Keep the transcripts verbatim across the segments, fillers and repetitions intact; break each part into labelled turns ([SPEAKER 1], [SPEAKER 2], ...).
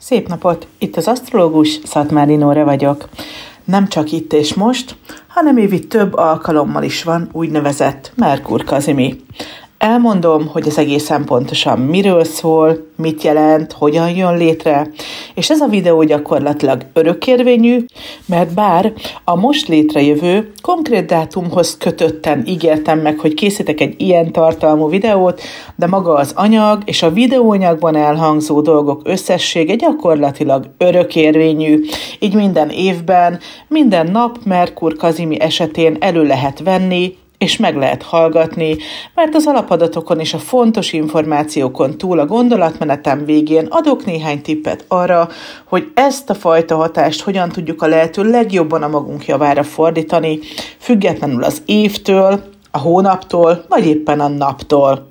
[SPEAKER 1] Szép napot! Itt az asztrológus, Szatmári Nóra vagyok. Nem csak itt és most, hanem évi több alkalommal is van úgynevezett Merkur Kazimi. Elmondom, hogy az egészen pontosan miről szól, mit jelent, hogyan jön létre, és ez a videó gyakorlatilag örökérvényű, mert bár a most létrejövő konkrét dátumhoz kötötten ígértem meg, hogy készítek egy ilyen tartalmú videót, de maga az anyag és a videóanyagban elhangzó dolgok összessége gyakorlatilag örökérvényű, így minden évben, minden nap Merkur Kazimi esetén elő lehet venni, és meg lehet hallgatni, mert az alapadatokon és a fontos információkon túl a gondolatmenetem végén adok néhány tippet arra, hogy ezt a fajta hatást hogyan tudjuk a lehető legjobban a magunk javára fordítani, függetlenül az évtől, a hónaptól, vagy éppen a naptól.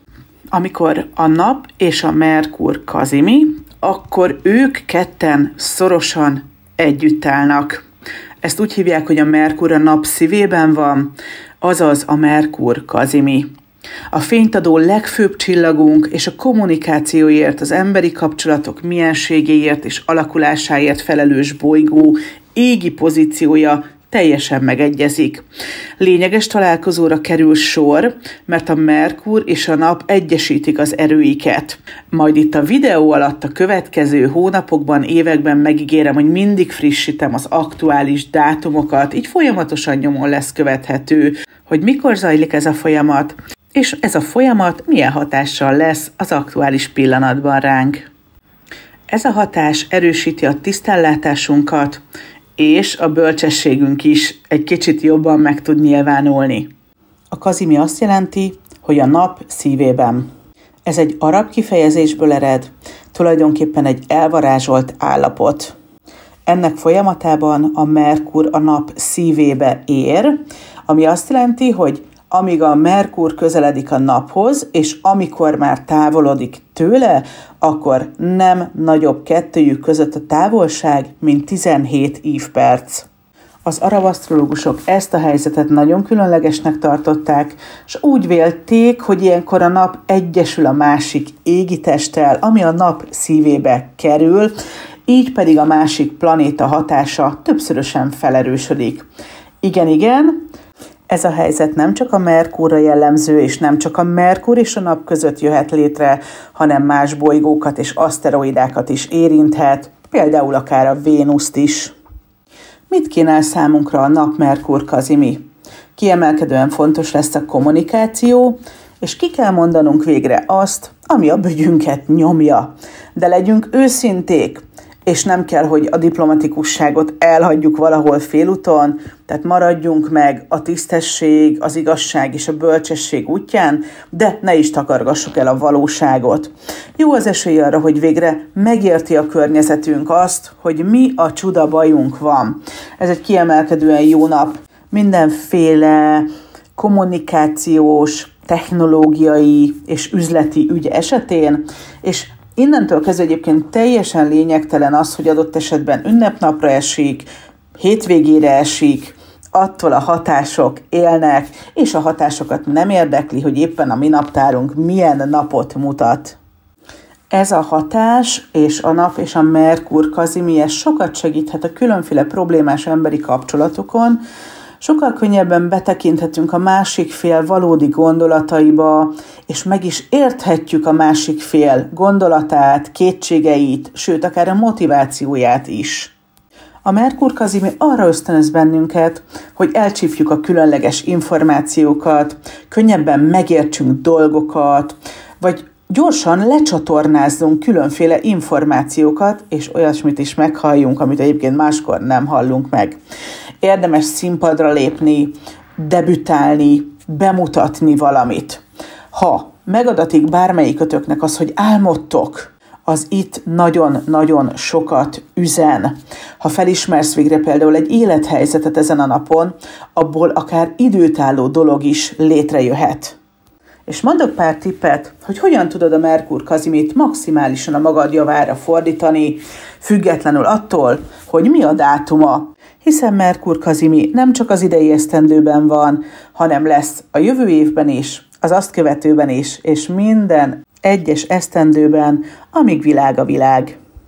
[SPEAKER 1] Amikor a nap és a Merkur Kazimi, akkor ők ketten szorosan együtt állnak. Ezt úgy hívják, hogy a Merkur a nap szívében van, azaz a Merkur Kazimi. A fényt adó legfőbb csillagunk és a kommunikációért, az emberi kapcsolatok mienségéért és alakulásáért felelős bolygó égi pozíciója teljesen megegyezik. Lényeges találkozóra kerül sor, mert a Merkur és a nap egyesítik az erőiket. Majd itt a videó alatt a következő hónapokban, években megígérem, hogy mindig frissítem az aktuális dátumokat, így folyamatosan nyomon lesz követhető, hogy mikor zajlik ez a folyamat, és ez a folyamat milyen hatással lesz az aktuális pillanatban ránk. Ez a hatás erősíti a tisztánlátásunkat, és a bölcsességünk is egy kicsit jobban meg tud nyilvánulni. A Kazimi azt jelenti, hogy a nap szívében. Ez egy arab kifejezésből ered, tulajdonképpen egy elvarázsolt állapot. Ennek folyamatában a Merkur a nap szívébe ér, ami azt jelenti, hogy amíg a Merkur közeledik a naphoz, és amikor már távolodik tőle, akkor nem nagyobb kettőjük között a távolság, mint tizenhét ívperc. Az arab asztrológusok ezt a helyzetet nagyon különlegesnek tartották, és úgy vélték, hogy ilyenkor a nap egyesül a másik égitesttel, ami a nap szívébe kerül, így pedig a másik planéta hatása többszörösen felerősödik. Igen, igen, ez a helyzet nem csak a Merkurra jellemző, és nem csak a Merkur és a nap között jöhet létre, hanem más bolygókat és aszteroidákat is érinthet, például akár a Vénuszt is. Mit kínál számunkra a nap-Merkur Kazimi? Kiemelkedően fontos lesz a kommunikáció, és ki kell mondanunk végre azt, ami a bögyünket nyomja. De legyünk őszinték, és nem kell, hogy a diplomatikusságot elhagyjuk valahol félúton, tehát maradjunk meg a tisztesség, az igazság és a bölcsesség útján, de ne is takargassuk el a valóságot. Jó az esély arra, hogy végre megérti a környezetünk azt, hogy mi a csuda bajunk van. Ez egy kiemelkedően jó nap. Mindenféle kommunikációs, technológiai és üzleti ügy esetén, és innentől kezdve egyébként teljesen lényegtelen az, hogy adott esetben ünnepnapra esik, hétvégére esik, attól a hatások élnek, és a hatásokat nem érdekli, hogy éppen a mi naptárunk milyen napot mutat. Ez a hatás és a nap és a Merkur Kazimi sokat segíthet a különféle problémás emberi kapcsolatokon, sokkal könnyebben betekinthetünk a másik fél valódi gondolataiba, és meg is érthetjük a másik fél gondolatát, kétségeit, sőt, akár a motivációját is. A Merkur Kazimi arra ösztönöz bennünket, hogy elcsípjük a különleges információkat, könnyebben megértsünk dolgokat, vagy gyorsan lecsatornázzunk különféle információkat, és olyasmit is meghalljunk, amit egyébként máskor nem hallunk meg. Érdemes színpadra lépni, debütálni, bemutatni valamit. Ha megadatik bármelyikötöknek az, hogy álmodtok, az itt nagyon-nagyon sokat üzen. Ha felismersz végre például egy élethelyzetet ezen a napon, abból akár időtálló dolog is létrejöhet. És mondok pár tippet, hogy hogyan tudod a Merkur Kazimit maximálisan a magad javára fordítani, függetlenül attól, hogy mi a dátuma. Hiszen Merkur Kazimi nem csak az idei esztendőben van, hanem lesz a jövő évben is, az azt követőben is, és minden egyes esztendőben, amíg világ a világ.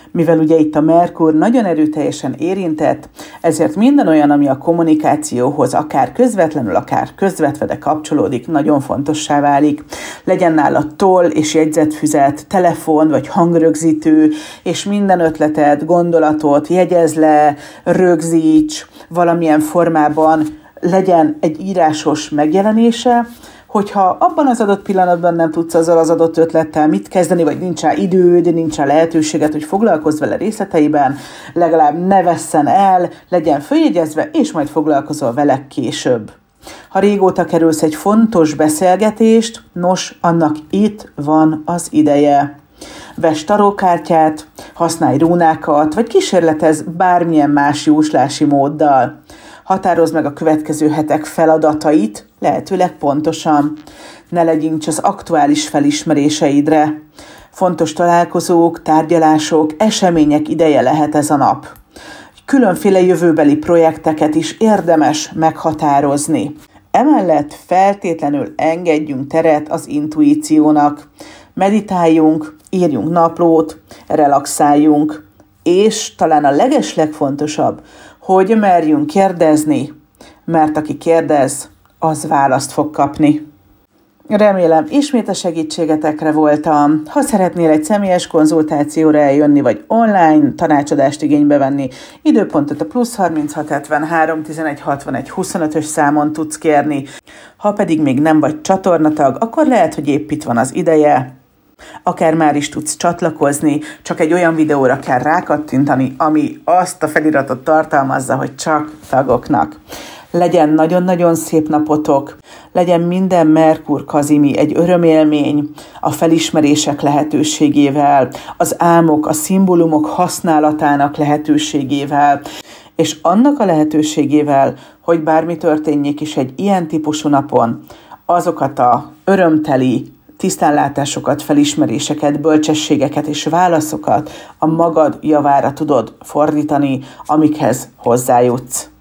[SPEAKER 1] Mivel ugye itt a Merkur nagyon erőteljesen érintett, ezért minden olyan, ami a kommunikációhoz akár közvetlenül, akár közvetve, de kapcsolódik, nagyon fontossá válik. Legyen nála toll és jegyzetfüzet, telefon vagy hangrögzítő, és minden ötletet, gondolatot jegyez le, rögzíts, valamilyen formában legyen egy írásos megjelenése, hogyha abban az adott pillanatban nem tudsz azzal az adott ötlettel mit kezdeni, vagy nincs rá időd, nincs rá lehetőséged, hogy foglalkozz vele részleteiben, legalább ne vesszen el, legyen följegyezve, és majd foglalkozol vele később. Ha régóta kerülsz egy fontos beszélgetést, nos, annak itt van az ideje. Vess tarókártyát, használj rúnákat, vagy kísérletezz bármilyen más jóslási móddal. Határozd meg a következő hetek feladatait, lehetőleg pontosan. Ne legyincs az aktuális felismeréseidre. Fontos találkozók, tárgyalások, események ideje lehet ez a nap. Különféle jövőbeli projekteket is érdemes meghatározni. Emellett feltétlenül engedjünk teret az intuíciónak. Meditáljunk, írjunk naplót, relaxáljunk, és talán a legeslegfontosabb, hogy merjünk kérdezni, mert aki kérdez, az választ fog kapni. Remélem, ismét a segítségetekre voltam. Ha szeretnél egy személyes konzultációra eljönni, vagy online tanácsadást igénybe venni, időpontot a plusz harminchat hetvenhárom tizenegy hatvanegy huszonötös számon tudsz kérni. Ha pedig még nem vagy csatornatag, akkor lehet, hogy épp itt van az ideje. Akár már is tudsz csatlakozni, csak egy olyan videóra kell rákattintani, ami azt a feliratot tartalmazza, hogy csak tagoknak. Legyen nagyon-nagyon szép napotok, legyen minden Merkur Kazimi egy örömélmény a felismerések lehetőségével, az álmok, a szimbólumok használatának lehetőségével, és annak a lehetőségével, hogy bármi történjék is egy ilyen típusú napon, azokat a örömteli tisztánlátásokat, felismeréseket, bölcsességeket és válaszokat a magad javára tudod fordítani, amikhez hozzájutsz.